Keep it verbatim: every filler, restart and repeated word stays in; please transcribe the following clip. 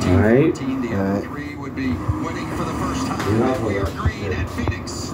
fourteen All right. fourteen. The All other right. three would be winning for the first time. Enough We of are that green shit. at Phoenix.